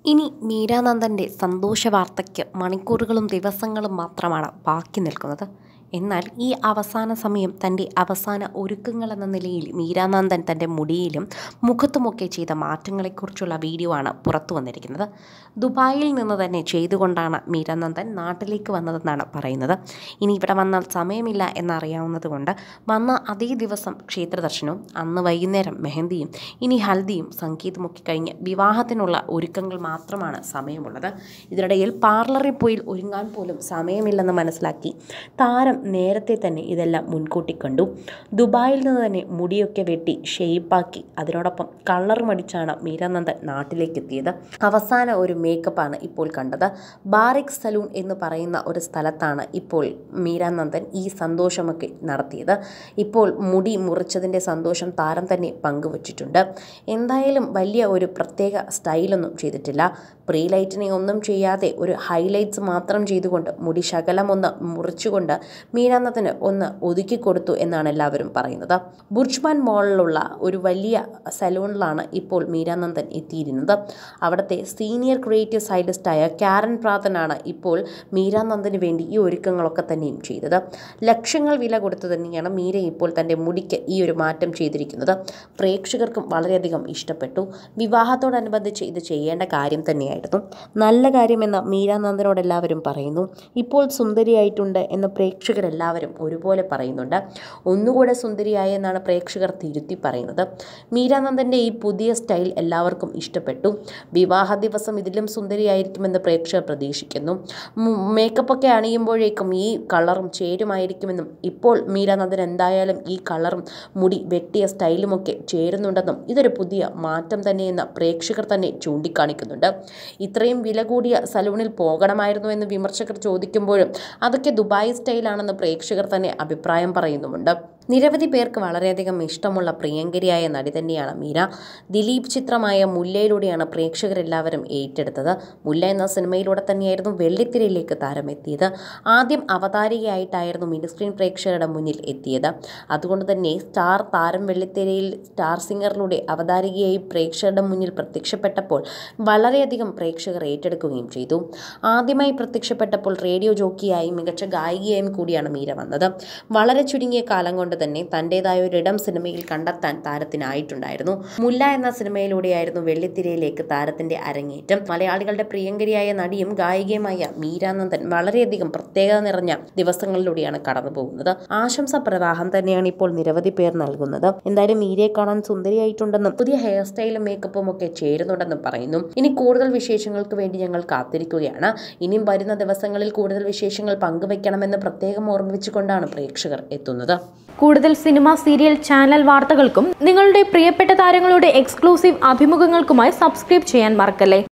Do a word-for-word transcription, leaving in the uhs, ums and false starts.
ഇനി മീരാനന്ദൻ്റെ സന്തോഷവാർത്തയ്ക്ക് മണിക്കൂറുകളും ദിവസങ്ങളും മാത്രമാണ് ബാക്കി നിൽക്കുന്നത്. എന്നാൽ ഈ അവസാന സമയം തൻ്റെ അവസാന ഒരുക്കങ്ങളെന്ന നിലയിൽ മീരാനന്ദൻ തൻ്റെ മുടിയിലും മുഖത്തുമൊക്കെ ചെയ്ത മാറ്റങ്ങളെക്കുറിച്ചുള്ള വീഡിയോ ആണ് പുറത്തു വന്നിരിക്കുന്നത്. ദുബായിൽ നിന്ന് തന്നെ ചെയ്തുകൊണ്ടാണ് മീരാനന്ദൻ നാട്ടിലേക്ക് വന്നതെന്നാണ് പറയുന്നത്. ഇനി ഇവിടെ വന്നാൽ സമയമില്ല എന്നറിയാവുന്നത് കൊണ്ട് വന്ന അതേ ദിവസം ക്ഷേത്രദർശനവും അന്ന് വൈകുന്നേരം മെഹന്തിയും ഇനി ഹൽദിയും സംഗീതമൊക്കെ കഴിഞ്ഞ് വിവാഹത്തിനുള്ള ഒരുക്കങ്ങൾ മാത്രമാണ് സമയമുള്ളത്. ഇതിനിടയിൽ പാർലറിൽ പോയി ഒരുങ്ങാൻ പോലും സമയമില്ലെന്ന് മനസ്സിലാക്കി താരം നേരത്തെ തന്നെ ഇതെല്ലാം മുൻകൂട്ടി കണ്ടു. ദുബായിൽ നിന്ന് തന്നെ മുടിയൊക്കെ വെട്ടി ഷെയ്പ്പാക്കി അതിനോടൊപ്പം കളറും അടിച്ചാണ് മീരാനന്ദൻ നാട്ടിലേക്ക് എത്തിയത്. അവസാന ഒരു മേക്കപ്പാണ് ഇപ്പോൾ കണ്ടത്. ബാറിക് സലൂൺ എന്ന് പറയുന്ന ഒരു സ്ഥലത്താണ് ഇപ്പോൾ മീരാനന്ദൻ ഈ സന്തോഷമൊക്കെ നടത്തിയത്. ഇപ്പോൾ മുടി മുറിച്ചതിൻ്റെ സന്തോഷം താരം തന്നെ പങ്കുവച്ചിട്ടുണ്ട്. എന്തായാലും വലിയ ഒരു പ്രത്യേക സ്റ്റൈലൊന്നും ചെയ്തിട്ടില്ല. പ്രീ ലൈറ്റിനിങ് ഒന്നും ചെയ്യാതെ ഒരു ഹൈലൈറ്റ്സ് മാത്രം ചെയ്തുകൊണ്ട് മുടി ശകലമൊന്ന് മുറിച്ചുകൊണ്ട് മീരാനന്ദന് ഒന്ന് ഒതുക്കി കൊടുത്തു എന്നാണ് എല്ലാവരും പറയുന്നത്. ബുർജ്മാൻ മോളിലുള്ള ഒരു വലിയ സലൂണിലാണ് ഇപ്പോൾ മീരാനന്ദൻ എത്തിയിരുന്നത്. അവിടുത്തെ സീനിയർ ക്രിയേറ്റീവ് സ്റ്റൈലിസ്റ്റായ കാരൻ പ്രാതനാണ് ഇപ്പോൾ മീരാനന്ദന് വേണ്ടി ഈ ഒരുക്കങ്ങളൊക്കെ തന്നെയും ചെയ്തത്. ലക്ഷങ്ങൾ വില കൊടുത്തു തന്നെയാണ് മീര ഇപ്പോൾ തൻ്റെ മുടിക്ക് ഈ ഒരു മാറ്റം ചെയ്തിരിക്കുന്നത്. പ്രേക്ഷകർക്കും വളരെയധികം ഇഷ്ടപ്പെട്ടു. വിവാഹത്തോടനുബന്ധിച്ച് ഇത് ചെയ്യേണ്ട കാര്യം തന്നെയായിരുന്നു. നല്ല കാര്യമെന്ന് മീരാനന്ദനോട് എല്ലാവരും പറയുന്നു. ഇപ്പോൾ സുന്ദരിയായിട്ടുണ്ട് എന്ന് പ്രേക്ഷകരെല്ലാവരും ഒരുപോലെ പറയുന്നുണ്ട്. ഒന്നുകൂടെ സുന്ദരിയായെന്നാണ് പ്രേക്ഷകർ തിരുത്തി പറയുന്നത്. മീരാനന്ദൻ്റെ ഈ പുതിയ സ്റ്റൈൽ എല്ലാവർക്കും ഇഷ്ടപ്പെട്ടു. വിവാഹ ദിവസം ഇതിലും സുന്ദരിയായിരിക്കുമെന്ന് പ്രേക്ഷകർ പ്രതീക്ഷിക്കുന്നു. മേക്കപ്പൊക്കെ അണിയുമ്പോഴേക്കും ഈ കളറും ചേരുമായിരിക്കുമെന്നും ഇപ്പോൾ മീരാനന്ദൻ എന്തായാലും ഈ കളറും മുടി വെട്ടിയ സ്റ്റൈലുമൊക്കെ ചേരുന്നുണ്ടെന്നും ഇതൊരു പുതിയ മാറ്റം തന്നെയെന്ന് പ്രേക്ഷകർ തന്നെ ചൂണ്ടിക്കാണിക്കുന്നുണ്ട്. ഇത്രയും വില കൂടിയ സലൂണിൽ പോകണമായിരുന്നു എന്ന് വിമർശകർ ചോദിക്കുമ്പോഴും അതൊക്കെ ദുബായ് സ്റ്റൈലാണെന്ന് പ്രേക്ഷകർ തന്നെ അഭിപ്രായം പറയുന്നുമുണ്ട്. നിരവധി പേർക്ക് വളരെയധികം ഇഷ്ടമുള്ള പ്രിയങ്കരിയായ നടി തന്നെയാണ് മീര. ദിലീപ് ചിത്രമായ മുല്ലയിലൂടെയാണ് പ്രേക്ഷകരെല്ലാവരും ഏറ്റെടുത്തത്. മുല്ല എന്ന സിനിമയിലൂടെ തന്നെയായിരുന്നു വെള്ളിത്തിരയിലേക്ക് താരം എത്തിയത്. ആദ്യം അവതാരികയായിട്ടായിരുന്നു മിനി സ്ക്രീൻ പ്രേക്ഷകരുടെ മുന്നിൽ എത്തിയത്. അതുകൊണ്ട് തന്നെ സ്റ്റാർ താരം വെള്ളിത്തിരയിൽ സ്റ്റാർ സിംഗറിലൂടെ അവതാരികയായി പ്രേക്ഷകരുടെ മുന്നിൽ പ്രത്യക്ഷപ്പെട്ടപ്പോൾ വളരെയധികം പ്രേക്ഷകർ ഏറ്റെടുക്കുകയും ചെയ്തു. ആദ്യമായി പ്രത്യക്ഷപ്പെട്ടപ്പോൾ റേഡിയോ ജോക്കിയായും മികച്ച ഗായികയായും കൂടിയാണ് മീര വന്നത്. വളരെ ചുരുങ്ങിയ കാലം കൊണ്ട് തന്നെ തൻ്റെതായ ഒരിടം സിനിമയിൽ കണ്ടെത്താൻ താരത്തിനായിട്ടുണ്ടായിരുന്നു. മുല്ല എന്ന സിനിമയിലൂടെയായിരുന്നു വെള്ളിത്തിരയിലേക്ക് താരത്തിന്റെ അരങ്ങേറ്റം. മലയാളികളുടെ പ്രിയങ്കരിയായ നടിയും ഗായികയുമായ മീരാനന്ദൻ വളരെയധികം പ്രത്യേകത നിറഞ്ഞ ദിവസങ്ങളിലൂടെയാണ് കടന്നു പോകുന്നത്. ആശംസ പ്രവാഹം തന്നെയാണ് ഇപ്പോൾ നിരവധി പേർ നൽകുന്നത്. എന്തായാലും മീരയെ കാണാൻ സുന്ദരിയായിട്ടുണ്ടെന്നും പുതിയ ഹെയർ സ്റ്റൈലും മേക്കപ്പും ഒക്കെ ചേരുന്നുണ്ടെന്നും പറയുന്നു. ഇനി കൂടുതൽ വിശേഷങ്ങൾക്ക് വേണ്ടി ഞങ്ങൾ കാത്തിരിക്കുകയാണ്. ഇനിയും വരുന്ന ദിവസങ്ങളിൽ കൂടുതൽ വിശേഷങ്ങൾ പങ്കുവയ്ക്കണമെന്ന് പ്രത്യേകം ഓർമ്മിപ്പിച്ചുകൊണ്ടാണ് പ്രേക്ഷകർ എത്തുന്നത്. കൂടുതൽ സിനിമ, സീരിയൽ, ചാനൽ വാർത്തകൾക്കും നിങ്ങളുടെ പ്രിയപ്പെട്ട താരങ്ങളുടെ എക്സ്ക്ലൂസീവ് അഭിമുഖങ്ങൾക്കുമായി സബ്സ്ക്രൈബ് ചെയ്യാൻ മറക്കല്ലേ.